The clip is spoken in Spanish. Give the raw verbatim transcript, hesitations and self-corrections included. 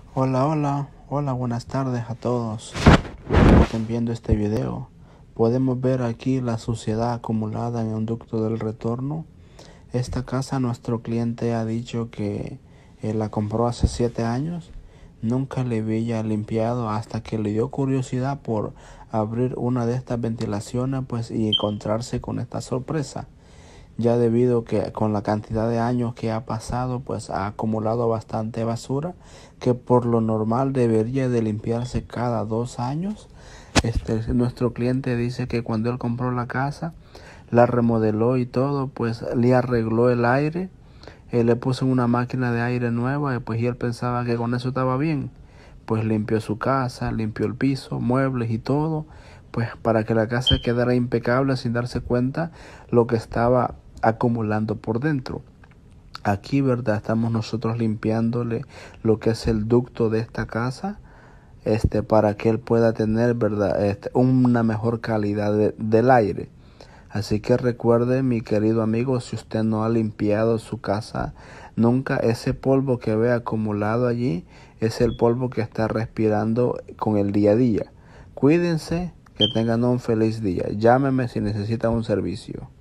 Hola, hola, hola, buenas tardes a todos que estén viendo este video. Podemos ver aquí la suciedad acumulada en el ducto del retorno. Esta casa nuestro cliente ha dicho que eh, la compró hace siete años. Nunca le había limpiado hasta que le dio curiosidad por abrir una de estas ventilaciones pues y encontrarse con esta sorpresa. Ya debido que con la cantidad de años que ha pasado, pues ha acumulado bastante basura que por lo normal debería de limpiarse cada dos años. Este, nuestro cliente dice que cuando él compró la casa, la remodeló y todo, pues le arregló el aire, él le puso una máquina de aire nueva y pues y él pensaba que con eso estaba bien. Pues limpió su casa, limpió el piso, muebles y todo, pues para que la casa quedara impecable sin darse cuenta lo que estaba acumulando por dentro. Aquí, ¿verdad? Estamos nosotros limpiándole lo que es el ducto de esta casa, este, para que él pueda tener, ¿verdad? Este, una mejor calidad de, del aire. Así que recuerde, mi querido amigo, si usted no ha limpiado su casa nunca, ese polvo que ve acumulado allí es el polvo que está respirando con el día a día. Cuídense, que tengan un feliz día. Llámeme si necesitan un servicio.